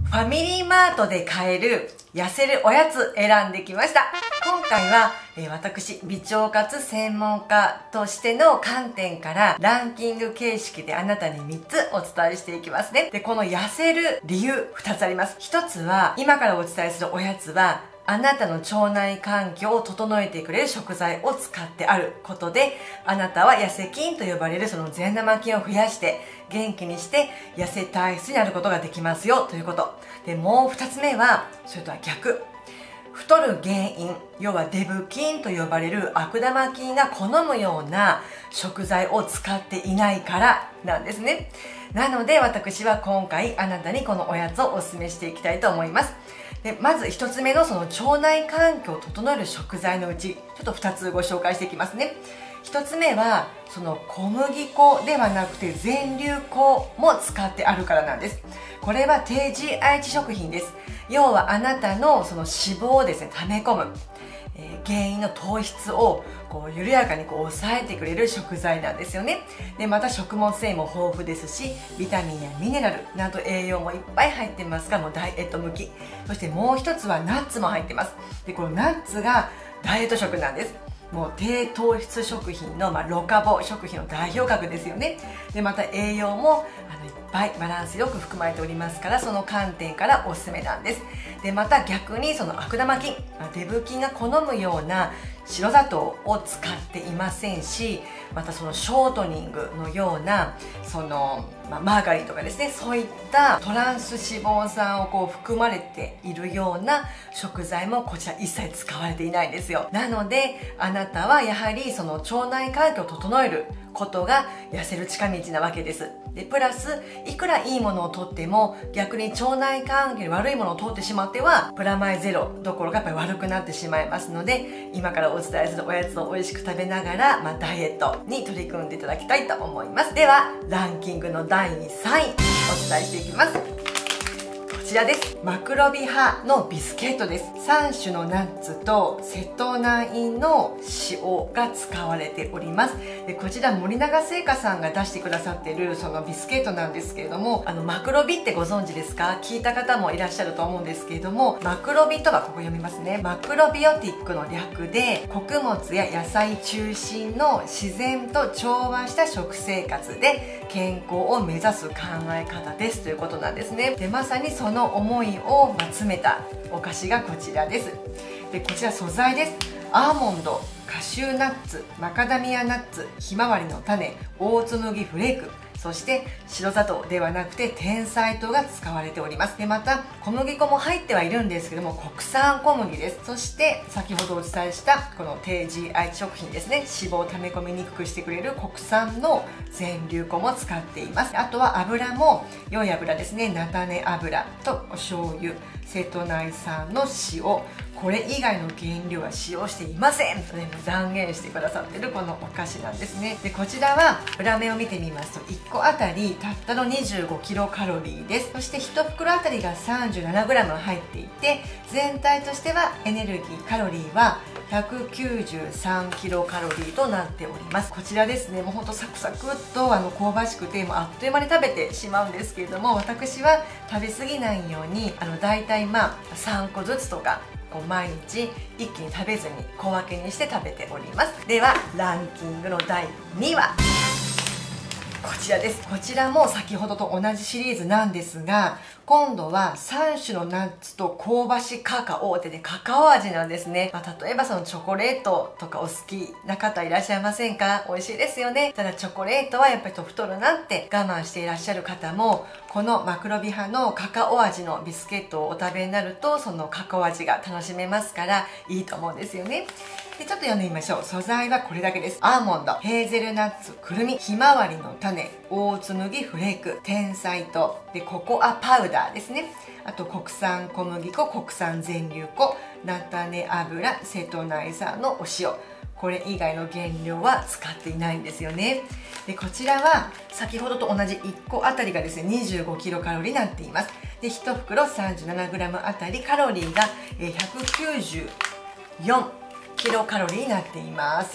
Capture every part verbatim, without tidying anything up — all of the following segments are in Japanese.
ファミリーマートで買える痩せるおやつ選んできました。今回は、えー、私、美腸活専門家としての観点からランキング形式であなたにみっつお伝えしていきますね。で、この痩せる理由ふたつあります。ひとつは、今からお伝えするおやつは、あなたの腸内環境を整えてくれる食材を使ってあることで、あなたは痩せ菌と呼ばれるその善玉菌を増やして元気にして痩せ体質になることができますよということ。で、もう二つ目は、それとは逆。太る原因、要はデブ菌と呼ばれる悪玉菌が好むような食材を使っていないからなんですね。なので私は今回あなたにこのおやつをお勧めしていきたいと思います。でまずひとつめのその腸内環境を整える食材のうちちょっとふたつご紹介していきますね。ひとつめはその小麦粉ではなくて全粒粉も使ってあるからなんです。これは低 ジーアイ 値食品です。要はあなたのその脂肪をですね溜め込む、えー、原因の糖質をこう緩やかにこう抑えてくれる食材なんですよね。でまた食物繊維も豊富ですし、ビタミンやミネラルなんと栄養もいっぱい入ってますが、もうダイエット向き。そしてもう一つはナッツも入ってます。でこのナッツがダイエット食なんです。もう低糖質食品の、まあ、ロカボ食品の代表格ですよね。でまた栄養もあのいっぱいバランスよく含まれておりますから、その観点からおすすめなんです。でまた逆にその悪玉菌、デブ菌が好むような白砂糖を使っていませんし、またそのショートニングのようなその、まあ、マーガリンとかですね、そういったトランス脂肪酸をこう含まれているような食材もこちら一切使われていないんですよ。なのであなたはやはりその腸内環境を整えることが痩せる近道なわけです。でプラスいくらいいものをとっても逆に腸内環境に悪いものをとってしまってはプラマイゼロどころかやっぱり悪くなってしまいますので、今からお伝えするおやつを美味しく食べながら、まあ、ダイエットに取り組んでいただきたいと思います。ではランキングのだいさんいお伝えしていきます。こちらです。マクロビ派のビスケットです。さん種のナッツとセトナインの塩が使われております。でこちら森永製菓さんが出してくださっているそのビスケットなんですけれども、あのマクロビってご存知ですか？聞いた方もいらっしゃると思うんですけれども、マクロビとはここ読みますね。マクロビオティックの略で、穀物や野菜中心の自然と調和した食生活で健康を目指す考え方ですということなんですね。でまさにその思いを詰めたお菓子がこちらです。でこちら素材です。アーモンド、カシューナッツ、マカダミアナッツ、ひまわりの種、オーツ麦フレーク、そして白砂糖ではなくて甜菜糖が使われております。でまた小麦粉も入ってはいるんですけども国産小麦です。そして先ほどお伝えしたこの低 ジーアイ 食品ですね、脂肪を溜め込みにくくしてくれる国産の全粒粉も使っています。あとは油も良い油ですね、菜種油とお醤油、瀬戸内産の塩、これ以外の原料は使用していませんと、ね、断言してくださってるこのお菓子なんですね。でこちらは裏面を見てみますといっこあたりたったのにじゅうごキロカロリーです。そしていち袋あたりが さんじゅうななグラム 入っていて、全体としてはエネルギーカロリーはひゃくきゅうじゅうさんキロカロリーとなっております。こちらですね、もうほんとサクサクっとあの香ばしくてもうあっという間に食べてしまうんですけれども、私は食べ過ぎないようにあのだいたいまあさんこずつとかこう毎日一気に食べずに小分けにして食べております。ではランキングのだいにいはこちらです。こちらも先ほどと同じシリーズなんですが、今度はさん種のナッツと香ばしカカオでね、カカオ味なんですね。まあ、例えばそのチョコレートとかお好きな方いらっしゃいませんか？美味しいですよね。ただチョコレートはやっぱり太るなって我慢していらっしゃる方も、このマクロビ派のカカオ味のビスケットをお食べになるとそのカカオ味が楽しめますからいいと思うんですよね。でちょっと読んでみましょう。素材はこれだけです。アーモンド、ヘーゼルナッツ、くるみ、ひまわりの種、オーツ麦フレーク、甜菜糖でココアパウダーですね。あと国産小麦粉、国産全粒粉、菜種油、瀬戸内産のお塩、これ以外の原料は使っていないんですよね。でこちらは先ほどと同じいっこあたりがですねにじゅうごキロカロリーになっています。でいち袋 さんじゅうななグラム あたりカロリーがひゃくきゅうじゅうよんキロカロリーになっています。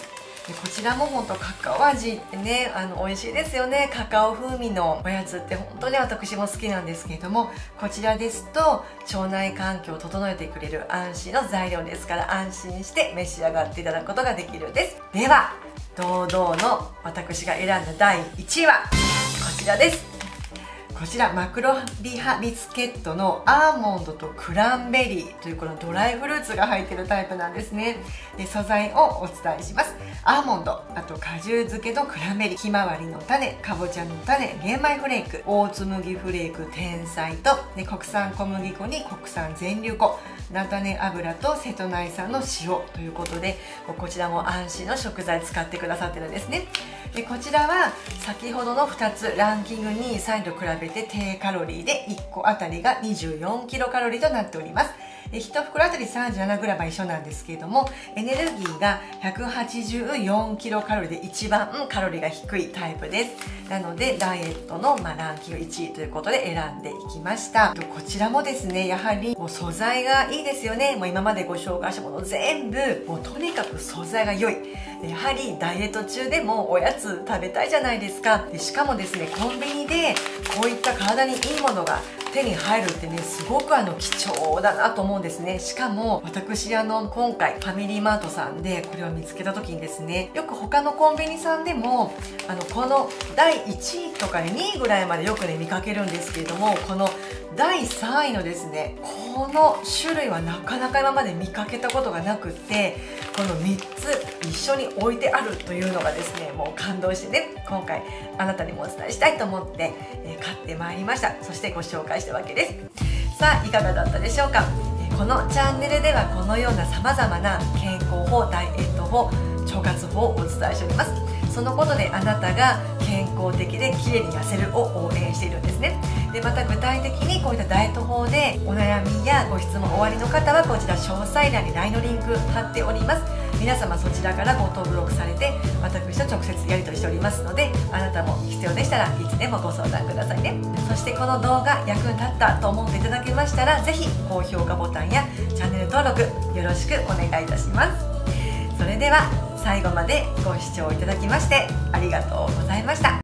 でこちらも本当カカオ味ってね、あの美味しいですよね。カカオ風味のおやつって本当に私も好きなんですけれども、こちらですと腸内環境を整えてくれる安心の材料ですから、安心して召し上がっていただくことができるんです。では堂々の私が選んだだいいちいはこちらです。こちらマクロリハビスケットのアーモンドとクランベリーというこのドライフルーツが入っているタイプなんですね。で素材をお伝えします。アーモンド、あと果汁漬けのクランベリー、ひまわりの種、かぼちゃの種、玄米フレーク、オーツ麦フレーク、天才とで国産小麦粉に国産全粒粉、菜種油と瀬戸内産の塩ということで、こちらも安心の食材使ってくださってるんですね。でこちらは先ほどのふたつランキングにい、さんいと比べて低カロリーでいっこあたりがにじゅうよんキロカロリーとなっております。でいち袋あたり さんじゅうななグラム は一緒なんですけれども、エネルギーがひゃくはちじゅうよんキロカロリーで一番カロリーが低いタイプです。なのでダイエットの、まあ、ランキングいちいということで選んでいきました。こちらもですね、やはりもう素材がいいですよね。もう今までご紹介したもの全部もうとにかく素材が良い。やはりダイエット中でもおやつ食べたいじゃないですか。でしかもですね、コンビニでこういった体にいいものが手に入るってね、すごくあの貴重だなと思うんですね。しかも私あの今回ファミリーマートさんでこれを見つけた時にですね、よく他のコンビニさんでもあのこのだいいちいとか、ね、にいぐらいまでよくね見かけるんですけれども、このだいさんいのですね、この種類はなかなか今まで見かけたことがなくって、このみっつ一緒に置いてあるというのがですね、もう感動してね、今回あなたにもお伝えしたいと思って、えー、買ってまいりました。そしてご紹介したわけです。さあいかがだったでしょうか。えー、このチャンネルではこのようなさまざまな健康法、ダイエット法、腸活法をお伝えしております。そのことであなたが健康的できれいに痩せるを応援しているんですね。でまた具体的にこういったダイエット法でお悩みやご質問おありの方はこちら詳細欄に ライン のリンク貼っております。皆様そちらからご登録されて私と直接やり取りしておりますので、あなたも必要でしたらいつでもご相談くださいね。そしてこの動画役に立ったと思っていただけましたら、ぜひ高評価ボタンやチャンネル登録よろしくお願いいたします。それでは最後までご視聴いただきましてありがとうございました。